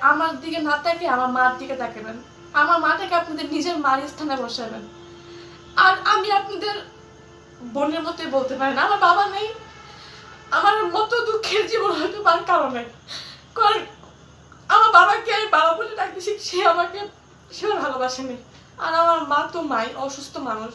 আমার দিকে না তাকিয়ে আমার মার দিকে তাকাবেন। আমার মাটাকে আপনাদের নিজের মার স্থানে বসাবেন। আর আমি আপনাদের বোনের মতোই বলতে পারেন, আমার বাবা নেই, আমার মতো দুঃখের জীবন হয়তো তার কারণে। কারণ আমার বাবাকে আমি বাবা বলে ডাকতে শিখি, সে আমাকে সেও ভালোবাসেনি। আর আমার মা তো মাই, অসুস্থ মানুষ,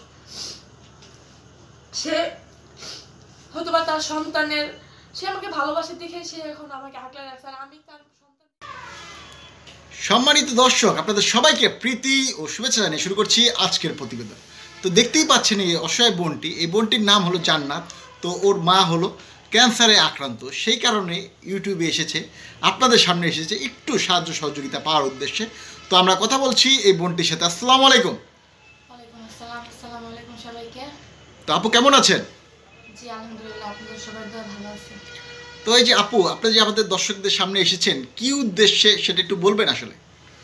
সে হয়তো বা তার সন্তানের, সে আমাকে ভালোবাসে দেখে সে এখন আমাকে আগলে রাখছে, আর আমি তার সন্তান। সম্মানিত দর্শক, আপনাদের সবাইকে প্রীতি ও শুভেচ্ছা জানিয়ে শুরু করছি আজকের প্রতিবেদন। তো দেখতেই পাচ্ছেন এই অসহায় বোনটি, এই বোনটির নাম হলো জান্নাত। তো ওর মা হলো ক্যান্সারে আক্রান্ত, সেই কারণে ইউটিউবে এসেছে, আপনাদের সামনে এসেছে একটু সাহায্য সহযোগিতা পাওয়ার উদ্দেশ্যে। তো আমরা কথা বলছি এই বোনটির সাথে। আসসালামু আলাইকুম। ওয়ালাইকুম আসসালাম। আসসালামু আলাইকুম সবাইকে। তো আপু কেমন আছেন? জি আলহামদুলিল্লাহ, আপনাদের সবাই দোয়া ভালো আছে। তো এই যে আপু, আপনি যে আমাদের দর্শকদের সামনে এসেছেন কি উদ্দেশ্যে সেটা একটু বলবেন আসলে?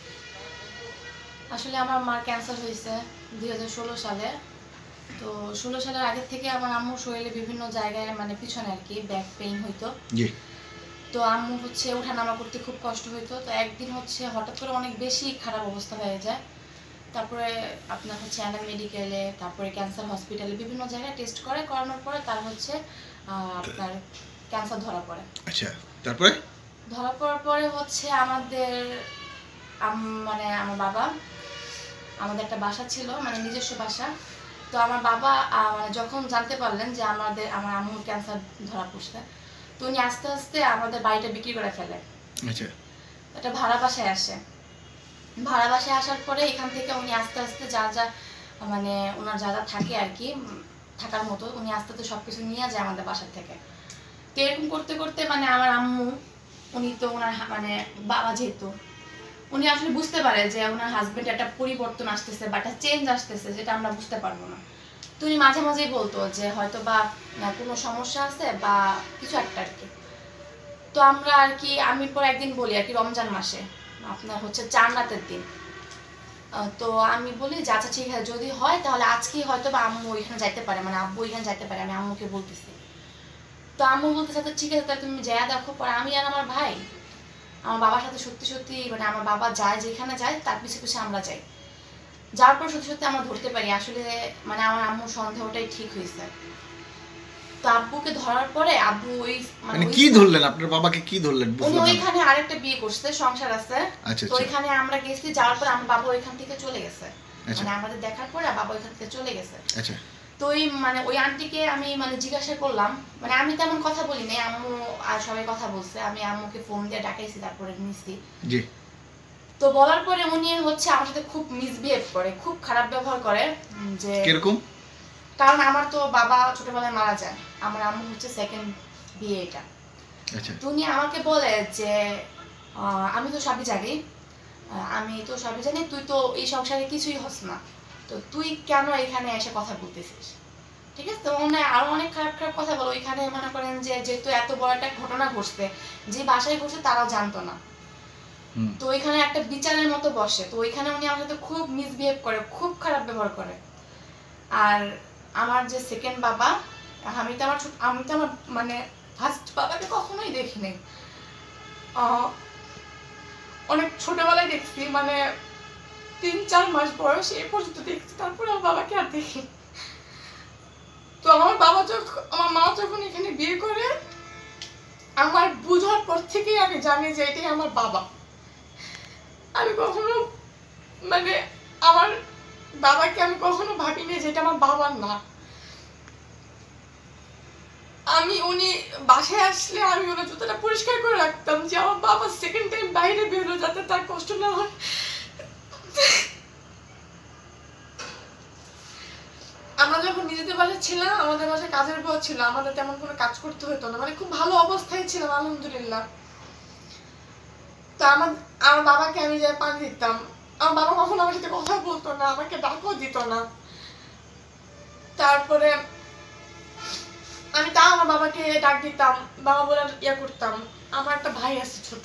আসলে আমার মার ক্যান্সার হয়েছে 2016 সালে। তো 16 সালের আগে থেকে আমার আম্মুর শরীরে বিভিন্ন জায়গায় মানে পিছনে আর কি ব্যাক পেইন হইতো। জি। তো আম্মু হচ্ছে ওঠানামা করতে খুব কষ্ট হইতো। তো একদিন হচ্ছে হঠাৎ করে অনেক বেশি খারাপ অবস্থা হয়ে যায়। তারপরে আপনার হচ্ছে অ্যানা মেডিকেলে, তারপরে ক্যান্সার হসপিটালে বিভিন্ন জায়গায় টেস্ট করানোর পরে তার হচ্ছে আপনার ক্যান্সার ধরা পড়ে। আচ্ছা, তারপরে? ধরা পড়ার পরে হচ্ছে আমাদের মানে আমার বাবা, আমাদের একটা বাসা ছিল, মানে নিজস্ব বাসা। তো আমার বাবা মানে যখন জানতে পারলেন যে আমার আম্মুর ক্যান্সার ধরা পড়ছে, তো উনি আস্তে আস্তে আমাদের বাড়িটা বিক্রি করে ফেলে। আচ্ছা। একটা ভাড়া বাসায় আসে। ভাড়া বাসায় আসার পরে এখান থেকে উনি আস্তে আস্তে যা যা মানে ওনার যা যা থাকে আর কি থাকার মতো, উনি আস্তে আস্তে সবকিছু নিয়ে যায় আমাদের বাসার থেকে। তো এরকম করতে করতে মানে আমার আম্মু, উনি তো ওনার মানে বাবা যেহেতু, উনি আসলে বুঝতে পারে যে ওনার হাজবেন্ড একটা পরিবর্তন আসতেছে বা একটা চেঞ্জ আসতেছে, যেটা আমরা বুঝতে পারবো না। তো উনি মাঝে মাঝেই বলতো যে হয়তো বা কোনো সমস্যা আছে বা কিছু একটা আর কি। তো আমরা আর কি, আমি পর একদিন বলি আর কি, রমজান মাসে আপনার হচ্ছে 4 রাতের দিন। তো আমি বলি যে আচ্ছা ঠিক আছে, যদি হয় তাহলে আজকেই হয়তো বা আম্মু ওইখানে যাইতে পারে, মানে আব্বু ওইখানে যাইতে পারে, আমি আম্মুকে বলতেছি। তো আম্মু বলতেছে আচ্ছা ঠিক আছে, তাহলে তুমি যাইয়া দেখো। পরে আমি আর আমার ভাই আমার বাবার সাথে সত্যি সত্যি মানে আমার বাবা যায় যেখানে যায় তার পিছু পিছু আমরা যাই। যাওয়ার পর সত্যি সত্যি আমরা ধরতে পারি আসলে মানে আমার আম্মুর সন্দেহটাই ঠিক হয়েছে। তো আব্বুকে ধরার পরে আব্বু ওই মানে কি ধরলেন, আপনার বাবাকে কি ধরলেন উনি বুঝলাম না। ওইখানে আরেকটা বিয়ে করছে, সংসার আছে। আচ্ছা তো আচ্ছা ওইখানে আমরা গেছি, যাওয়ার পর আমার বাবা ওইখান থেকে চলে গেছে, আচ্ছা মানে আমাদের দেখার পরে বাবা ওইখান থেকে চলে গেছে। আচ্ছা তো ওই মানে ওই আন্টিকে আমি মানে জিজ্ঞাসা করলাম, মানে আমি তেমন কথা বলি নাই, আম্মু আর সবাই কথা বলছে, আমি আম্মুকে ফোন দিয়ে ডাকাইছি, তারপরে নিছি। জি। তো বলার পরে উনি হচ্ছে আমার সাথে খুব মিসবিহেভ করে, খুব খারাপ ব্যবহার করে। যে কিরকম? কারণ আমার তো বাবা ছোটবেলায় মারা যায়, আমার আম্মু হচ্ছে সেকেন্ড বিয়ে এটা। আচ্ছা তো উনি আমাকে বলে যে আমি তো সবই জানি, আমি তো সবই জানি, তুই তো এই সংসারে কিছুই হস না, তো তুই কেন এখানে এসে কথা বলতেছিস? ঠিক আছে। তো মনে আরো অনেক খারাপ খারাপ কথা বলো। ওইখানে মনে করেন যে যেহেতু এত বড় একটা ঘটনা ঘটছে, যে বাসায় ঘটছে তারাও জানতো না। তো ওইখানে একটা বিচারের মতো বসে, তো ওইখানে উনি আমার সাথে খুব মিসবিহেভ করে, খুব খারাপ ব্যবহার করে। আর আমার যে সেকেন্ড বাবা, আমি তো আমার মানে ফার্স্ট বাবাকে কখনোই দেখি নাই। অনেক ছোটবেলায় দেখছি, মানে 3-4 মাস বয়স এ পর্যন্ত দেখছি, তারপরে আমার বাবাকে আর দেখি। তো আমার মা যখন এখানে বিয়ে করে, আমার বুঝার পর থেকেই আমি জানি যে এটাই আমার বাবা। আমি কখনো মানে আমার বাবাকে আমি কখনো ভাবিনি যে এটা আমার বাবা না। উনি বাসায় আসলে আমি ওনার জুতোটা পরিষ্কার করে রাখতাম, যে আমার বাবা সেকেন্ড টাইম বাইরে বেরোলো যাতে তার কষ্ট না হয়। আমরা যখন নিজেদের বাসায় ছিলাম, আমাদের বাসায় কাজের বউ ছিল, আমাদের তেমন কোনো কাজ করতে হতো না, মানে খুব ভালো অবস্থায় ছিলাম আলহামদুলিল্লাহ। তো আমার বাবাকে আমি যাই পানি দিতাম, আমার বাবা কখনো আমার সাথে কথা বলতো না, আমাকে ডাকও দিত না। তারপরে আমি তাও আমার বাবাকে ডাক দিতাম, বাবা বলে ইয়া করতাম। আমার একটা ভাই আছে ছোট,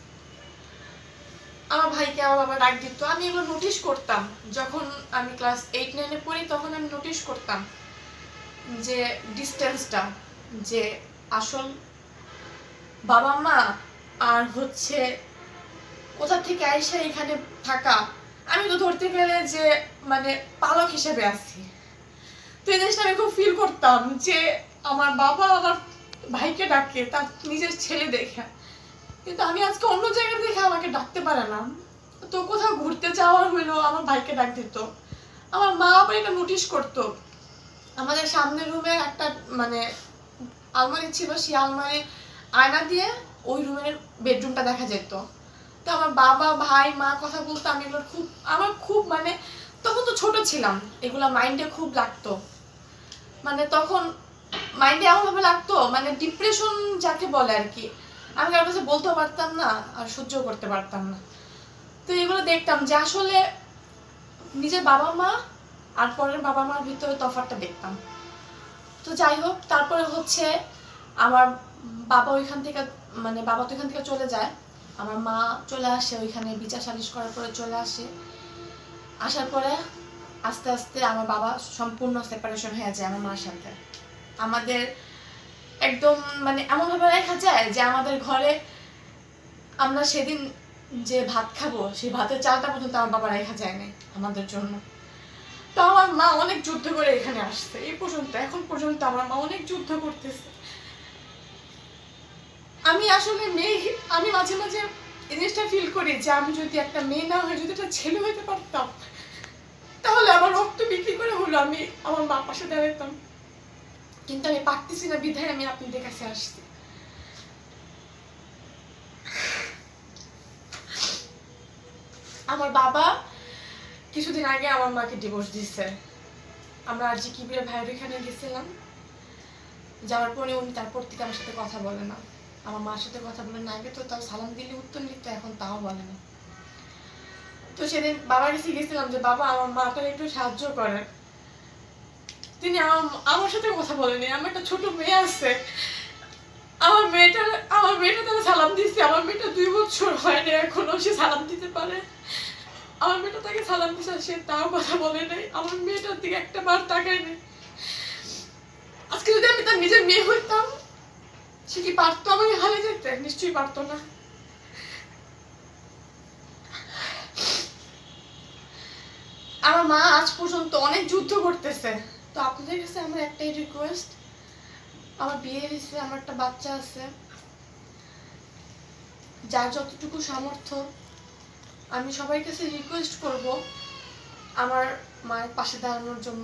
আমার ভাইকে আমার বাবা ডাক দিত, আমি এগুলো নোটিশ করতাম। যখন আমি ক্লাস 8-9-এ পড়ি তখন আমি নোটিশ করতাম যে ডিস্টেন্সটা, যে আসল বাবা মা আর হচ্ছে কোথা থেকে আইসা এখানে থাকা, আমি তো ধরতে গেলে যে মানে পালক হিসেবে আছি। তো এই জিনিসটা আমি খুব ফিল করতাম যে আমার বাবা আমার ভাইকে ডাকে তার নিজের ছেলে দেখে, কিন্তু আমি আজকে অন্য জায়গায় দেখে আমাকে ডাকতে পারে না। তো কোথাও ঘুরতে যাওয়ার হইলো আমার ভাইকে ডাক দিত। আমার মা আবার এটা নোটিস করতো। আমাদের সামনের রুমে একটা মানে আলমারি ছিল, সেই আলমারি আয়না দিয়ে ওই রুমের বেডরুমটা দেখা যেত। তো আমার বাবা ভাই মা কথা বলতো, আমি এগুলো আমার খুব মানে তখন তো ছোট ছিলাম, এগুলা মাইন্ডে খুব লাগতো। মানে তখন মাইন্ডে এমনভাবে লাগতো মানে ডিপ্রেশন যাকে বলে আর কি, আমি কারোর কাছে বলতেও পারতাম না আর সহ্যও করতে পারতাম না। তো এগুলো দেখতাম যে আসলে নিজের বাবা মা আর পরের বাবা মার ভিতরে তফাৎটা দেখতাম। তো যাই হোক, তারপরে হচ্ছে আমার বাবা ওইখান থেকে মানে বাবা তো এখান থেকে চলে যায়, আমার মা চলে আসে ওইখানে বিচার সালিশ করার পরে চলে আসে। আসার পরে আস্তে আস্তে আমার বাবা সম্পূর্ণ সেপারেশন হয়ে যায় আমার মার সাথে। আমাদের একদম মানে এমনভাবে রেখা যায় যে আমাদের ঘরে আমরা সেদিন যে ভাত খাবো সেই ভাতের চালটা পর্যন্ত আমার বাবা রেখা যায় না আমাদের জন্য। তো আমার মা অনেক যুদ্ধ করে এখানে আসছে, এই পর্যন্ত এখন পর্যন্ত আমার মা অনেক যুদ্ধ করতেছে। আমি আসলে মেয়ে, আমি মাঝে মাঝে এই জিনিসটা ফিল করি যে আমি যদি একটা মেয়ে না হয়ে যদি একটা ছেলে হইতে পারতাম, তাহলে আমার রক্ত বিক্রি করে হলো আমি আমার মা পাশে দাঁড়াতাম। কিন্তু আমি পারতেছি না, বিধায় আমি আপনাদের কাছে আসছি। আমার বাবা কিছুদিন আগে আমার মাকে ডিভোর্স দিচ্ছে। আমরা আরজি কিবিরের ভাইয়ের এখানে গেছিলাম, যাওয়ার পরে উনি তারপর থেকে আমার সাথে কথা বলে না, আমার মার সাথে কথা বলে না। আগে তো তাও সালাম দিলে উত্তর নিত, এখন তাও বলে না। তো সেদিন বাবার কাছে গেছিলাম যে বাবা আমার মাটার একটু সাহায্য করে। তিনি আমার সাথে কথা বলেনি। আমার একটা ছোট মেয়ে আছে, আমার মেয়েটা তারা সালাম দিচ্ছে। আমার মেয়েটা 2 বছর হয়নি এখনো, সে সালাম দিতে পারে। আমার মেয়েটা তাকে সালাম দিচ্ছে, সে তাও কথা বলে নাই, আমার মেয়েটার দিকে একটা বার তাকায় নেই। আজকে যদি আমি তার নিজের মেয়ে হইতাম, সে কি পারতো আমাকে হারিয়ে যেতে? নিশ্চয়ই পারতো না। আমার মা আজ পর্যন্ত অনেক যুদ্ধ করতেছে। তো আপনাদের কাছে আমার একটাই রিকোয়েস্ট, আমার বিয়ে হয়েছে, আমার একটা বাচ্চা আছে, যার যতটুকু সামর্থ্য আমি সবার কাছে রিকোয়েস্ট করব আমার মায়ের পাশে দাঁড়ানোর জন্য।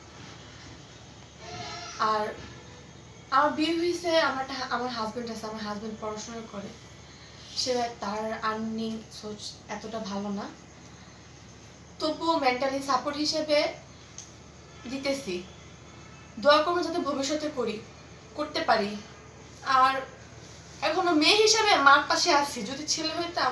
আর আমার বিয়ে হয়েছে, আমার হাজবেন্ড আছে, আমার হাজবেন্ড পড়াশোনা করে, সে তার আর্নিং সোর্স এতটা ভালো না, তবুও মেন্টালি সাপোর্ট হিসেবে দিতেছি। দোয়া করবো যাতে ভবিষ্যতে করতে পারি। আর এখনো মেয়ে হিসেবে মার পাশে আছি। যদি ছেলে হইতাম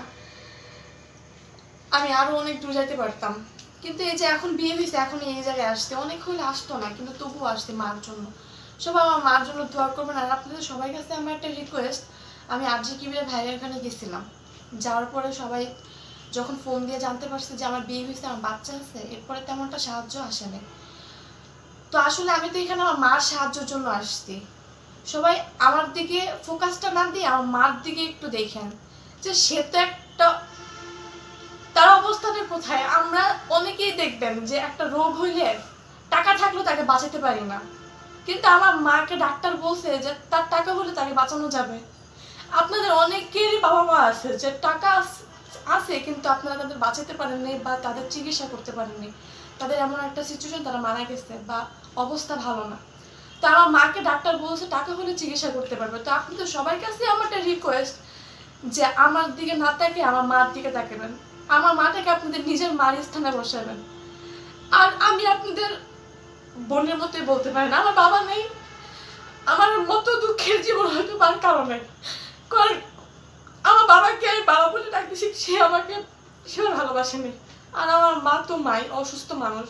আমি আরো অনেক দূর যাইতে পারতাম, কিন্তু এই যে এখন বিয়ে হয়েছে, এখন এই জায়গায় আসতে অনেক হলে আসতো না, কিন্তু তবুও আসতে মার জন্য। সবাই আমার মার জন্য দোয়া করবেন। আর আপনাদের সবাই কাছে আমার একটা রিকোয়েস্ট, আমি আরজি কিবিরের ভাইয়ের ওখানে গেছিলাম, যাওয়ার পরে সবাই যখন ফোন দিয়ে জানতে পারছে যে আমার বিয়ে হয়েছে, আমার বাচ্চা আছে, এরপরে তেমনটা সাহায্য আসেনি। তো আসলে আমি তো এখানে আমার মার সাহায্যের জন্য আসছি। সবাই আমার দিকে ফোকাসটা না দিয়ে আমার মার দিকে একটু দেখেন, যে সে তো একটা, তার অবস্থাটা কোথায়। আমরা অনেকেই দেখবেন যে একটা রোগ হইলে টাকা থাকলেও তাকে বাঁচাতে পারি না, কিন্তু আমার মাকে ডাক্তার বলছে যে তার টাকা হলে তাকে বাঁচানো যাবে। আপনাদের অনেকেরই বাবা মা আছে যে টাকা আছে, কিন্তু আপনারা তাদের বাঁচাতে পারেননি বা তাদের চিকিৎসা করতে পারেননি, তাদের এমন একটা সিচুয়েশন তারা মারা গেছে বা অবস্থা ভালো না। তো আমার মাকে ডাক্তার বলছে টাকা হলে চিকিৎসা করতে পারবে। তো আপনাদের সবার কাছে আমার একটা রিকোয়েস্ট, যে আমার দিকে না তাকে আমার মার দিকে তাকাবেন, আমার মাটাকে আপনাদের নিজের মার স্থানে বসাবেন। আর আমি আপনাদের বোনের মতোই বলতে পারেন, আমার বাবা নেই, আমার মতো দুঃখের জীবন হয়তো তার কারণে, কারণ আমার বাবাকে আমি বাবা বলে ডাকতেছি, সে ভালোবাসেনি। আর আমার মা তো মাই, অসুস্থ মানুষ,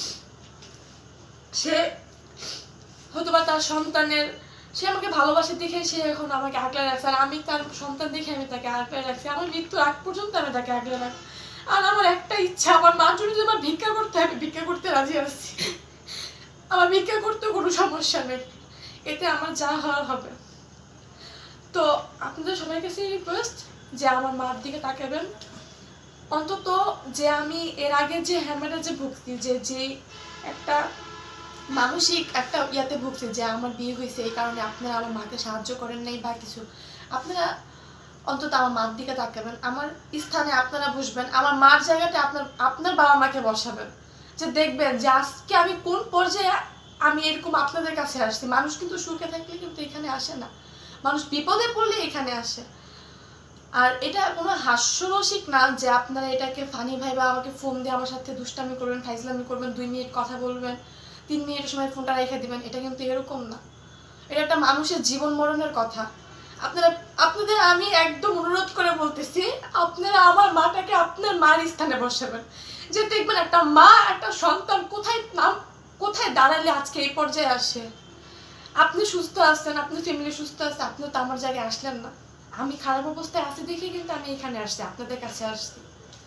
সে হয়তো বা তার সন্তানের, সে আমাকে ভালোবাসে দেখে সে এখন আমাকে আগলে রাখছে, আর আমি তার সন্তান দেখে আমি তাকে আগলে রাখছি, আমার মৃত্যুর আগ পর্যন্ত আমি তাকে আগলে রাখি। আর আমার একটা ইচ্ছা, আমার মার জন্য যদি আমার ভিক্ষা করতে হবে, ভিক্ষা করতে রাজি আছি। আমার ভিক্ষা করতেও কোনো সমস্যা নেই, এতে আমার যা হওয়ার হবে। তো আপনাদের সবার কাছে রিকোয়েস্ট যে আমার মার দিকে তাকাবেন, অন্তত যে আমি এর আগে যে হ্যামেরাজে ভুগছি, যে একটা মানসিক একটা ইয়াতে ভুগছি যে আমার বিয়ে হয়েছে এই কারণে আপনারা আমার মাকে সাহায্য করেন নাই বা কিছু, আপনারা অন্তত আমার মার দিকে তাকাবেন, আমার স্থানে আপনারা বসবেন, আমার মার জায়গাটা আপনার বাবা মাকে বসাবেন, যে দেখবেন যে আজকে আমি কোন পর্যায়ে আমি এরকম আপনাদের কাছে আসছি। মানুষ কিন্তু সুখে থাকলে কিন্তু এখানে আসে না, মানুষ বিপদে পড়লে এখানে আসে। আর এটা কোনো হাস্যরসিক না যে আপনারা এটাকে ফানি ভাই বা আমাকে ফোন দিয়ে আমার সাথে দুষ্টামি করবেন, ফাইজলামি করবেন, 2 মিনিট কথা বলবেন, 3 মিনিটের সময় ফোনটা রেখে দিবেন, এটা কিন্তু এরকম না। এটা একটা মানুষের জীবন মরণের কথা। আপনাদের আমি একদম অনুরোধ করে বলতেছি, আপনারা আমার মাটাকে আপনার মার স্থানে বসাবেন, যে দেখবেন একটা মা একটা সন্তান কোথায় দাঁড়ালে আজকে এই পর্যায়ে আসে। আপনি সুস্থ আছেন, আপনার ফ্যামিলি সুস্থ আছে, আপনি তো আমার জায়গায় আসলেন না। আমি খারাপ অবস্থায় আছি দেখে কিন্তু আমি এখানে আসছি, আপনাদের কাছে আসছি।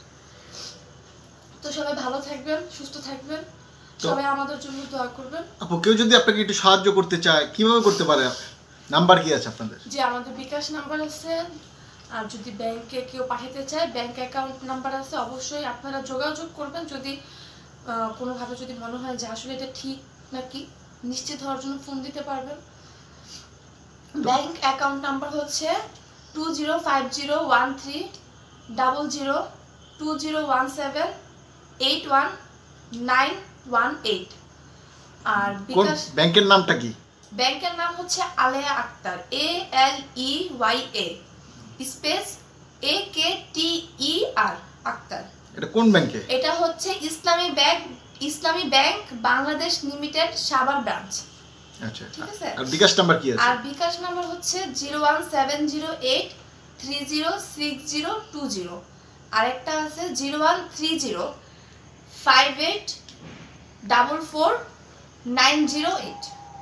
তো সবাই ভালো থাকবেন, সুস্থ থাকবেন, সবাই আমাদের জন্য দোয়া করবেন। আপু কেউ যদি আপনাকে একটু সাহায্য করতে চায় কিভাবে করতে পারে? নাম্বার কি আছে আপনাদের? যে আমাদের বিকাশ নাম্বার আছে, আর যদি ব্যাংকে কেউ পাঠাতে চায় ব্যাংক অ্যাকাউন্ট নাম্বার আছে, অবশ্যই আপনারা যোগাযোগ করবেন। যদি কোনোভাবে যদি মনে হয় যে আসলে এটা ঠিক নাকি নিশ্চিত হওয়ার জন্য ফোন দিতে পারবেন। ব্যাংক অ্যাকাউন্ট নাম্বার হচ্ছে 205013002017819118। আর কোন বিকাশ ব্যাংকের নামটা কি? ব্যাংকের নাম হচ্ছে Aleya Akter, ALEYA space AKTER Akter. এটা কোন ব্যাংকে? এটা হচ্ছে Islami bank Bangladesh limited Savar branch. আচ্ছা, ঠিক আছে। আর বিকাশ নাম্বার কি আছে? আর বিকাশ নাম্বার হচ্ছে 01708306020। আরেকটা আছে 01305844908।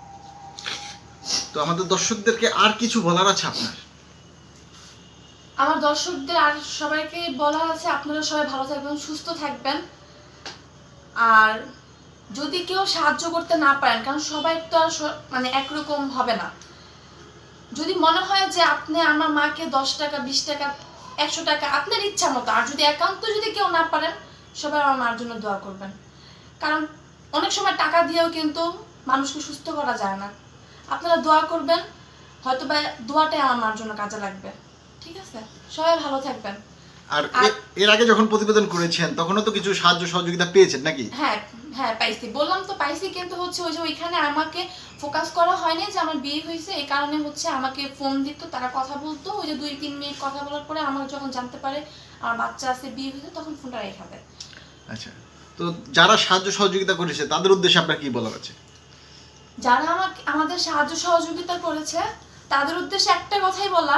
তো আমাদের দর্শকদেরকে আর কিছু বলার আছে আপনার? আমার দর্শকদের আর সবাইকে বলার আছে, আপনারা সবাই ভালো থাকবেন, সুস্থ থাকবেন। আর যদি কেউ সাহায্য করতে না পারেন, কারণ সবাই তো আর মানে একরকম হবে না, যদি মনে হয় যে আপনি আমার মাকে 10 টাকা 20 টাকা 100 টাকা আপনার ইচ্ছা মতো, আর যদি একান্ত যদি কেউ না পারেন, সবাই আমার মার জন্য দোয়া করবেন। কারণ অনেক সময় টাকা দিয়েও কিন্তু মানুষকে সুস্থ করা যায় না। আপনারা দোয়া করবেন, হয়তো বা দোয়াটাই আমার মার জন্য কাজে লাগবে। ঠিক আছে, সবাই ভালো থাকবেন। আর এর আগে যখন প্রতিবেদন করেছেন তখনও তো কিছু সাহায্য সহযোগিতা পেয়েছেন নাকি? হ্যাঁ হ্যাঁ পাইছি, বললাম তো পাইছি, কিন্তু হচ্ছে ওই যে ওইখানে আমাকে ফোকাস করা হয়নি যে আমার বিয়ে হয়েছে, এই কারণে হচ্ছে আমাকে ফোন দিত, তারা কথা বলতো, ওই যে 2-3 মিনিট কথা বলার পরে আমার যখন জানতে পারে আমার বাচ্চা আছে, বিয়ে হয়েছে, তখন ফোনটা রেখে দেয়। আচ্ছা, তো যারা সাহায্য সহযোগিতা করেছে তাদের উদ্দেশ্যে আপনার কি বলার আছে? যারা আমাদের সাহায্য সহযোগিতা করেছে তাদের উদ্দেশ্যে একটা কথাই বলা,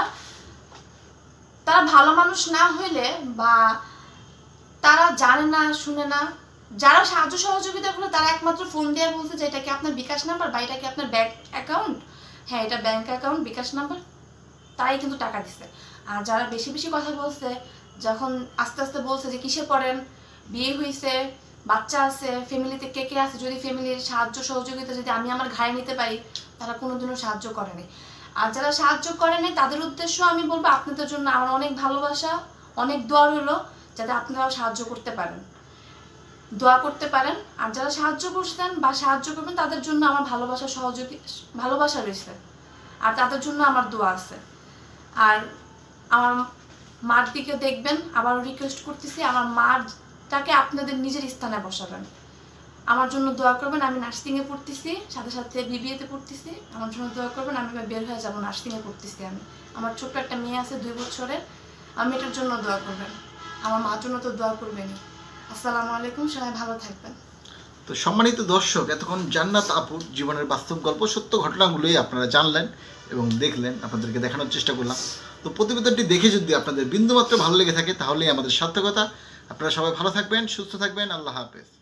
তারা ভালো মানুষ না হইলে বা তারা জানে না শুনে না, যারা সাহায্য সহযোগিতা করে তারা একমাত্র ফোন দিয়ে বলছে যে এটা কি আপনার বিকাশ নাম্বার বা এটা কি আপনার ব্যাংক অ্যাকাউন্ট, হ্যাঁ এটা ব্যাংক অ্যাকাউন্ট বিকাশ নাম্বার, তারাই কিন্তু টাকা দিচ্ছে। আর যারা বেশি বেশি কথা বলছে, যখন আস্তে আস্তে বলছে যে কিসে পড়েন, বিয়ে হয়েছে, বাচ্চা আছে, ফ্যামিলিতে কে কে আছে, যদি ফ্যামিলির সাহায্য সহযোগিতা যদি আমি আমার ঘাড়ে নিতে পারি, তারা কোনোদিনও সাহায্য করেনি। আর যারা সাহায্য করেনি তাদের উদ্দেশ্য আমি বলবো, আপনাদের জন্য আমার অনেক ভালোবাসা, অনেক দোয়া রইল, যাতে আপনারাও সাহায্য করতে পারেন, দোয়া করতে পারেন। আর যারা সাহায্য করছেন বা সাহায্য করবেন তাদের জন্য আমার ভালোবাসা রয়েছে, আর তাদের জন্য আমার দোয়া আছে। আর আমার মার দিকে দেখবেন, আবারও রিকোয়েস্ট করতেছি, আমার মারটাকে আপনাদের নিজের স্থানে বসাবেন, আমার জন্য দোয়া করবেন। আমি নার্সিংয়ে পড়তেছি, সাথে সাথে বিবিএতে পড়তেছি, আমার জন্য দোয়া করবেন। আমি বের হয়ে যাবো, নার্সিংয়ে পড়তেছি আমি, আমার ছোট্ট একটা মেয়ে আছে 2 বছরের, আমি এটার জন্য দোয়া করবেন, আমার মার জন্য তো দোয়া করবেনই। আসসালামু আলাইকুম, সবাই ভালো থাকবেন। তো সম্মানিত দর্শক, এতক্ষণ জান্নাত আপুর জীবনের বাস্তব গল্প, সত্য ঘটনাগুলোই আপনারা জানলেন এবং দেখলেন, আপনাদেরকে দেখানোর চেষ্টা করলাম। তো প্রতিবেদনটি দেখে যদি আপনাদের বিন্দুমাত্র ভালো লেগে থাকে তাহলেই আমাদের সার্থকতা। আপনারা সবাই ভালো থাকবেন, সুস্থ থাকবেন, আল্লাহ হাফেজ।